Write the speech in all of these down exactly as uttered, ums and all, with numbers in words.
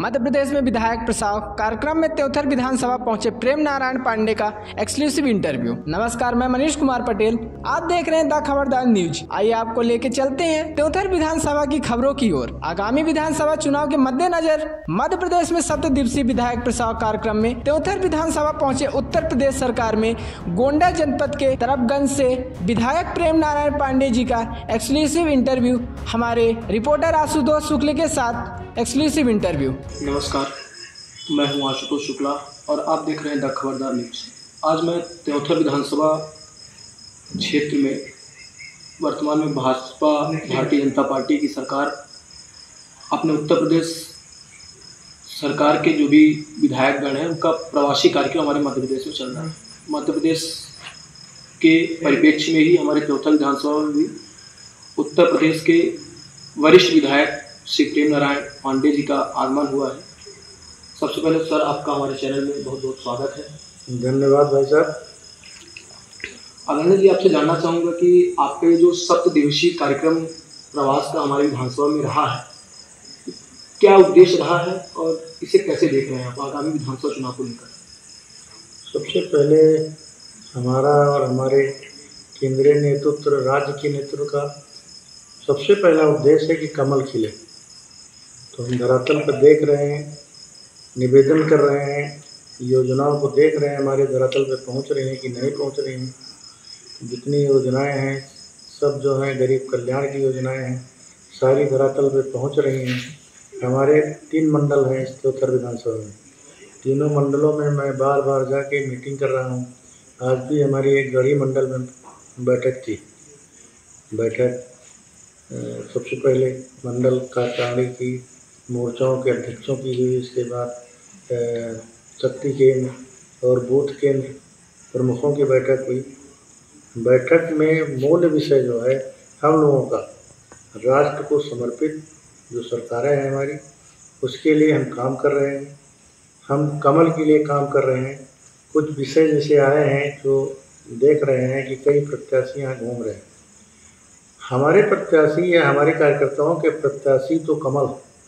मध्य प्रदेश में विधायक प्रस्ताव कार्यक्रम में त्योथर विधानसभा पहुंचे प्रेम नारायण पांडे का एक्सक्लूसिव इंटरव्यू। नमस्कार, मैं मनीष कुमार पटेल, आप देख रहे हैं द खबरदार न्यूज। आइए आपको लेके चलते हैं त्योथर विधानसभा की खबरों की ओर। आगामी विधानसभा चुनाव के मद्देनजर मध्य प्रदेश में सप्त दिवसीय विधायक प्रस्ताव कार्यक्रम में त्योथर विधानसभा पहुंचे उत्तर प्रदेश सरकार में गोंडा जनपद के तरफगंज से विधायक प्रेम नारायण पांडे जी का एक्सक्लूसिव इंटरव्यू। हमारे रिपोर्टर आशुतोष शुक्ल के साथ एक्सक्लूसिव इंटरव्यू। नमस्कार, मैं हूं आशुतोष शुक्ला और आप देख रहे हैं द खबरदार न्यूज। आज मैं त्योथर विधानसभा क्षेत्र में वर्तमान में भाजपा भारतीय जनता पार्टी की सरकार अपने उत्तर प्रदेश सरकार के जो भी विधायकगण हैं उनका प्रवासी कार्यक्रम हमारे मध्य प्रदेश में चल रहा है। मध्य प्रदेश के परिप्रेक्ष्य में ही हमारे त्योथर विधानसभा में भी उत्तर प्रदेश के वरिष्ठ विधायक श्री प्रेम नारायण पांडे जी का आगमन हुआ है। सबसे पहले सर, आपका हमारे चैनल में बहुत बहुत स्वागत है। धन्यवाद भाई साहब। आनंद जी, आपसे जानना चाहूँगा कि आपका ये जो सप्त दिवसीय कार्यक्रम प्रवास का हमारी विधानसभा में रहा है, क्या उद्देश्य रहा है और इसे कैसे देख रहे हैं आप आगामी विधानसभा चुनाव को लेकर? सबसे पहले हमारा और हमारे केंद्रीय नेतृत्व, राज्य के नेतृत्व का सबसे पहला उद्देश्य है कि कमल खिले। तो हम धरातल पर देख रहे हैं, निवेदन कर रहे हैं, योजनाओं को देख रहे हैं, हमारे धरातल पर पहुंच रही हैं कि नहीं पहुंच रही हैं। जितनी योजनाएं हैं सब जो हैं गरीब कल्याण की योजनाएं हैं, सारी धरातल पर पहुंच रही हैं। हमारे तीन मंडल हैं इस त्योथर विधानसभा में, तीनों मंडलों में मैं बार बार जाके मीटिंग कर रहा हूँ। आज भी हमारी एक गढ़ी मंडल में बैठक थी। बैठक सबसे पहले मंडल कार्यकारिणी की मोर्चाओं के अध्यक्षों की हुई, इसके बाद शक्ति केंद्र और बूथ केंद्र प्रमुखों की बैठक हुई। बैठक में मूल विषय जो है हम लोगों का राष्ट्र को समर्पित जो सरकारें हैं हमारी, उसके लिए हम काम कर रहे हैं। हम कमल के लिए काम कर रहे हैं। कुछ विषय जैसे आए हैं जो देख रहे हैं कि कई प्रत्याशी यहाँ घूम रहे हैं। हमारे प्रत्याशी या हमारे कार्यकर्ताओं के प्रत्याशी तो कमल,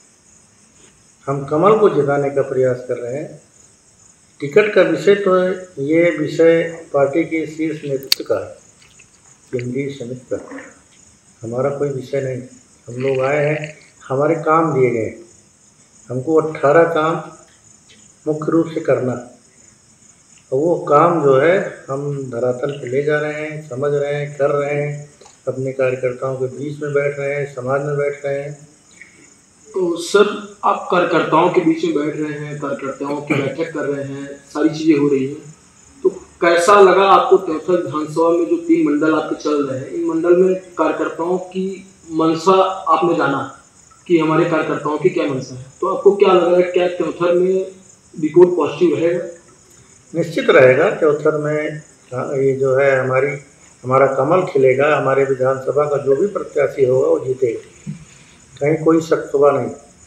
हम कमल को जिताने का प्रयास कर रहे हैं। टिकट का विषय तो ये विषय पार्टी के शीर्ष नेतृत्व का है, केंद्रीय समिति का, हमारा कोई विषय नहीं। हम लोग आए हैं, हमारे काम दिए गए, हमको अट्ठारह काम मुख्य रूप से करना, और वो काम जो है हम धरातल पे ले जा रहे हैं, समझ रहे हैं, कर रहे हैं, अपने कार्यकर्ताओं के बीच में बैठ रहे हैं, समाज में बैठ रहे हैं। तो सर, आप कार्यकर्ताओं के बीच में बैठ रहे हैं, कार्यकर्ताओं की बैठक कर रहे हैं, सारी चीज़ें हो रही हैं, तो कैसा लगा आपको त्योथर विधानसभा में जो तीन मंडल आपके चल रहे हैं, इन मंडल में कार्यकर्ताओं की मंशा आपने जाना कि हमारे कार्यकर्ताओं की क्या मंशा है, तो आपको क्या लग रहा है, क्या त्योथर में रिपोर्ट पॉजिटिव रहेगा? निश्चित रहेगा। त्योथर में ये जो है हमारी हमारा कमल खिलेगा। हमारे विधानसभा का जो भी प्रत्याशी होगा वो जीतेगा, कहीं कोई शक शुबा नहीं।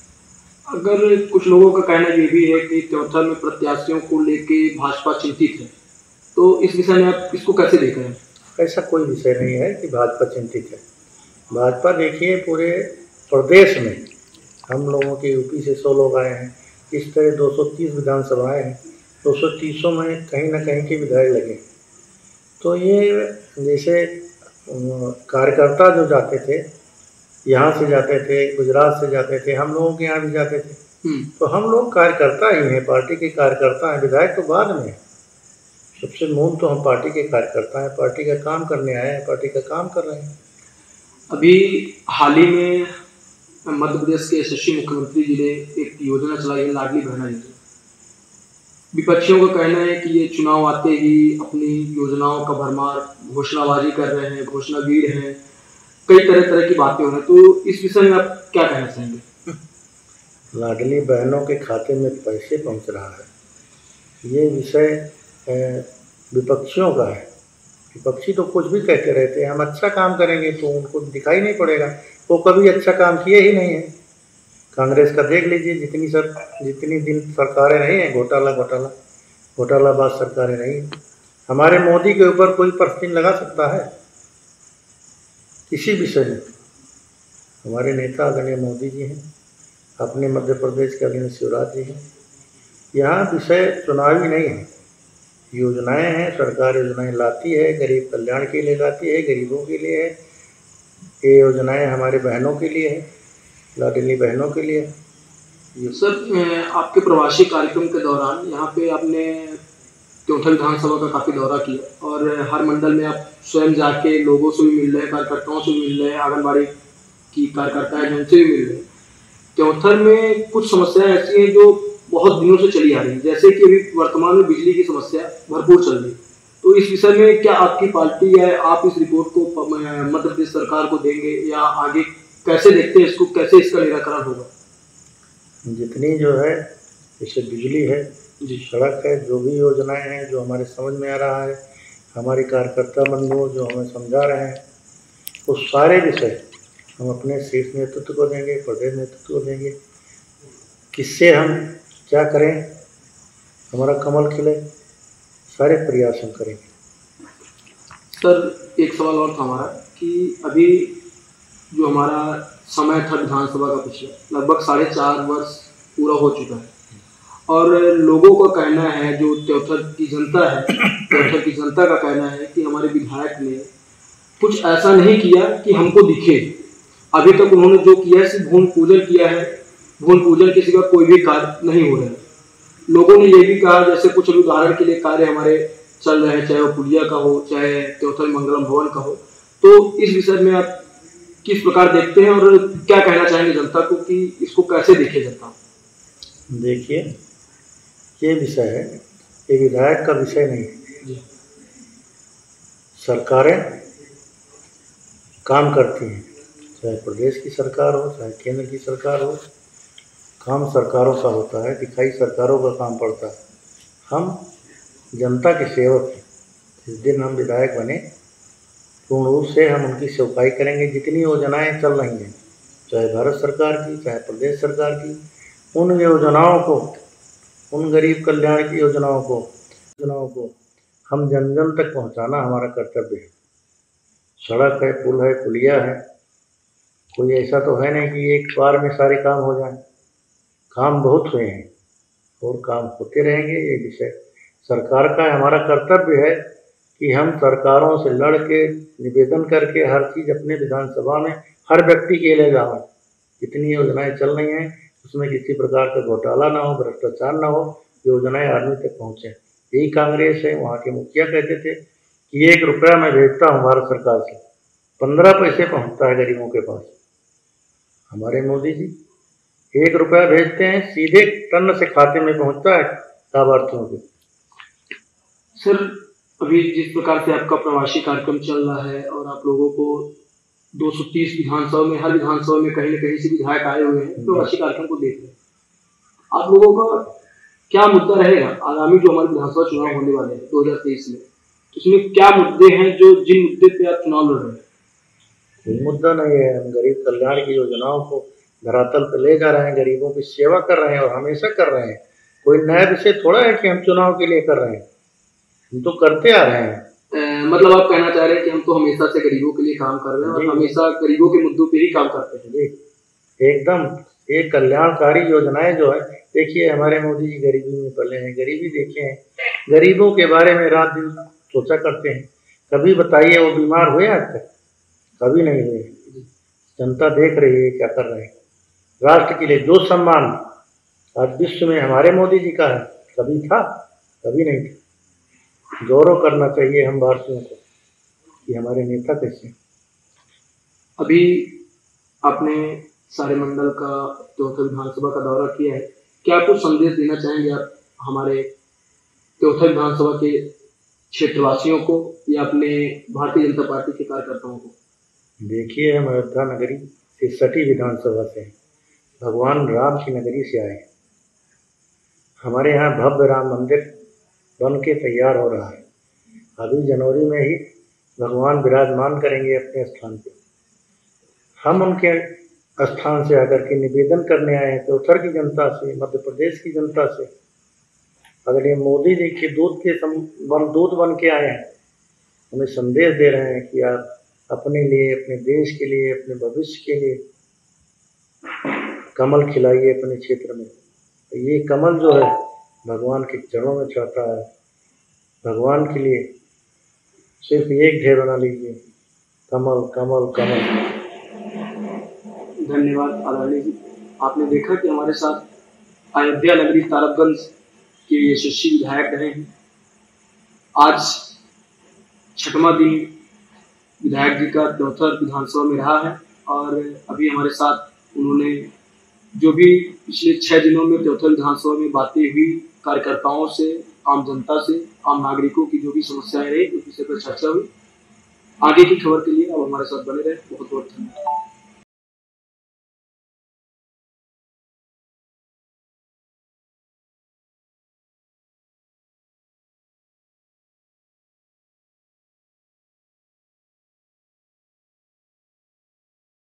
अगर कुछ लोगों का कहना ये भी है कि त्योथर में प्रत्याशियों को लेके भाजपा चिंतित है, तो इस विषय में आप इसको कैसे देख रहे हैं? ऐसा कोई विषय नहीं है कि भाजपा चिंतित है। भाजपा देखिए, पूरे प्रदेश में हम लोगों के यूपी से सौ लोग आए हैं, इस तरह दो सौ तीस विधानसभाएँ हैं, दो सौ तीसों में कहीं ना कहीं के विधायक लगे। तो ये जैसे कार्यकर्ता जो जाते थे, यहाँ से जाते थे, गुजरात से जाते थे, हम लोगों के यहाँ भी जाते थे, तो हम लोग कार्यकर्ता ही हैं, पार्टी के कार्यकर्ता हैं। विधायक तो बाद में, सबसे मूल तो हम पार्टी के कार्यकर्ता हैं, पार्टी का काम करने आए हैं, पार्टी का काम कर रहे हैं। अभी हाल ही में मध्य प्रदेश के यशस्वी मुख्यमंत्री जी ने एक योजना चलाई है, लाडली बहना योजना। विपक्षियों का कहना है कि ये चुनाव आते ही अपनी योजनाओं का भरमार घोषणाबाजी कर रहे हैं, घोषणावीर हैं, कई तरह तरह की बातें हो रही हैं, तो इस विषय में आप क्या कहना चाहेंगे? लाडली बहनों के खाते में पैसे पहुंच रहा है, ये विषय विपक्षियों का है। विपक्षी तो कुछ भी कहते रहते हैं, हम अच्छा काम करेंगे तो उनको दिखाई नहीं पड़ेगा, वो कभी अच्छा काम किए ही नहीं है। कांग्रेस का देख लीजिए, जितनी सर जितनी दिन सरकारें रही हैं, घोटाला घोटाला घोटालाबाज सरकारें रही हैं। हमारे मोदी के ऊपर कोई प्रश्न लगा सकता है किसी विषय में? हमारे नेता आदरणीय मोदी जी हैं, अपने मध्य प्रदेश के अरविंद शिवराज जी हैं। यहाँ विषय चुनावी नहीं है, योजनाएं हैं, सरकार योजनाएं लाती है, गरीब कल्याण के लिए लाती है, गरीबों के लिए है। ये योजनाएं हमारे बहनों के लिए है, लाडली बहनों के लिए। सर, आपके प्रवासी कार्यक्रम के दौरान यहाँ पे आपने त्योंथर विधानसभा का काफ़ी दौरा किया और हर मंडल में आप स्वयं जाके लोगों से भी मिल रहे हैं, कार्यकर्ताओं से भी मिल रहे हैं, आंगनबाड़ी की कार्यकर्ता है उनसे भी मिल रहे हैं। त्योंथर में कुछ समस्याएं ऐसी हैं जो बहुत दिनों से चली आ रही हैं, जैसे कि अभी वर्तमान में बिजली की समस्या भरपूर चल रही है। तो इस विषय में क्या आपकी पार्टी है, आप इस रिपोर्ट को मध्य प्रदेश सरकार को देंगे या आगे कैसे देखते हैं इसको, कैसे इसका निराकरण होगा? जितनी जो है जैसे बिजली है जी, सड़क है, जो भी योजनाएं हैं जो हमारे समझ में आ रहा है, हमारे कार्यकर्ता बंधु जो हमें समझा रहे हैं, वो सारे विषय हम अपने शीर्ष नेतृत्व को देंगे, प्रदेश नेतृत्व को देंगे। किससे हम क्या करें, हमारा कमल खिले, सारे प्रयास हम करेंगे। सर, एक सवाल और था हमारा कि अभी जो हमारा समय था विधानसभा का पिछला लगभग साढ़े चार वर्ष पूरा हो चुका है और लोगों का कहना है, जो त्योंथर की जनता है, त्योंथर की जनता का कहना है कि हमारे विधायक ने कुछ ऐसा नहीं किया कि हमको दिखे। अभी तक उन्होंने जो किया है सिर्फ भूमि पूजन किया है, भूमि पूजन के सिवा कोई भी कार्य नहीं हो रहा है। लोगों ने ये भी कहा, जैसे कुछ उदाहरण के लिए कार्य हमारे चल रहे हैं, चाहे वो पुलिया का हो, चाहे त्योंथर मंगलम भवन का हो। तो इस विषय में आप किस प्रकार देखते हैं और क्या कहना चाहेंगे जनता को कि इसको कैसे देखे जनता? देखिए, ये विषय है, ये विधायक का विषय नहीं है। सरकारें काम करती हैं, चाहे प्रदेश की सरकार हो, चाहे केंद्र की सरकार हो, काम सरकारों का होता है, दिखाई सरकारों का काम पड़ता है। हम जनता के सेवक हैं। जिस दिन हम विधायक बने पूर्ण रूप से हम उनकी सेवकाई करेंगे। जितनी योजनाएं चल रही हैं, चाहे भारत सरकार की, चाहे प्रदेश सरकार की, उन योजनाओं को, उन गरीब कल्याण की योजनाओं को योजनाओं को हम जन जन तक पहुंचाना हमारा कर्तव्य है। सड़क है, पुल है, पुलिया है, कोई ऐसा तो है नहीं कि एक बार में सारे काम हो जाएं। काम बहुत हुए हैं और काम होते रहेंगे। ये विषय सरकार का है, हमारा कर्तव्य है कि हम सरकारों से लड़ के निवेदन करके हर चीज़ अपने विधानसभा में हर व्यक्ति के लिए लाएं। जितनी योजनाएं चल रही हैं उसमें किसी प्रकार का घोटाला ना हो, भ्रष्टाचार ना हो, योजनाएं आदमी तक पहुँचे। यही कांग्रेस है। वहाँ के मुखिया कहते थे कि एक रुपया मैं भेजता हूँ भारत सरकार से, पंद्रह पैसे पहुँचता है गरीबों के पास। हमारे मोदी जी एक रुपया भेजते हैं, सीधे टन से खाते में पहुँचता है लाभार्थियों के। सर, अभी जिस प्रकार से आपका प्रवासी कार्यक्रम चल रहा है और आप लोगों को दो सौ तीस विधानसभा में, हर विधानसभा में कहीं न कहीं से विधायक आए हुए हैं प्रवासी कार्यक्रम को देख रहे हैं, आप लोगों का क्या मुद्दा रहेगा आगामी जो हमारे विधानसभा चुनाव होने वाले हैं दो हज़ार तेईस में? उसमें क्या मुद्दे हैं जो जिन मुद्दे पे आप चुनाव लड़ रहे हैं? कोई मुद्दा नहीं है। हम गरीब कल्याण की योजनाओं को धरातल पर ले जा रहे हैं, गरीबों की सेवा कर रहे हैं और हमेशा कर रहे हैं। कोई नया विषय थोड़ा है कि हम चुनाव के लिए कर रहे हैं, हम तो करते आ रहे हैं। आ, मतलब आप कहना चाह रहे हैं कि हम तो हमेशा से गरीबों के लिए काम कर रहे हैं और हमेशा गरीबों के मुद्दों पे ही काम करते हैं। जी, एकदम। ये कल्याणकारी योजनाएं जो है, देखिए हमारे मोदी जी गरीबी में पले हैं, गरीबी देखे हैं, गरीबों के बारे में रात दिन सोचा करते हैं। कभी बताइए वो बीमार हुए आज तक? कभी नहीं हुए। जनता देख रही है क्या कर रहे हैं। राष्ट्र के लिए जो सम्मान आज विश्व में हमारे मोदी जी का है, कभी था? कभी नहीं था। गौरव करना चाहिए हम भारतीयों को कि हमारे नेता कैसे। अभी आपने सारे मंडल का त्योंथर विधानसभा का दौरा किया है, क्या कुछ संदेश देना चाहेंगे आप हमारे त्योंथर विधानसभा के क्षेत्रवासियों को या अपने भारतीय जनता पार्टी के कार्यकर्ताओं को? देखिए, हम अयोध्या नगरी से सटी विधानसभा से भगवान राम की नगरी से आए। हमारे यहाँ भव्य राम मंदिर बन के तैयार हो रहा है। अभी जनवरी में ही भगवान विराजमान करेंगे अपने स्थान पे। हम उनके स्थान से आकर के निवेदन करने आए हैं त्योंथर की जनता से, मध्य प्रदेश की जनता से। अगर ये मोदी जी के दूत के बन दूत बन के आए हैं, हमें संदेश दे रहे हैं कि आप अपने लिए, अपने देश के लिए, अपने भविष्य के लिए कमल खिलाइए अपने क्षेत्र में। तो ये कमल जो है भगवान के चरणों में चढ़ता है। भगवान के लिए सिर्फ एक ढेर बना लीजिए, कमल कमल कमल। धन्यवाद आदरणीय जी। आपने देखा कि हमारे साथ अयोध्या नगरी तारबगंज के यशस्वी विधायक रहे हैं। आज छठवां दिन विधायक जी का त्योथर विधानसभा में रहा है और अभी हमारे साथ उन्होंने जो भी पिछले छह दिनों में त्योथर विधानसभा में बातें हुई, कार्यकर्ताओं से, आम जनता से, आम नागरिकों की जो भी समस्याएं रही उस विषय पर चर्चा हुई। आगे की खबर के लिए अब हमारे साथ बने रहे। बहुत बहुत धन्यवाद।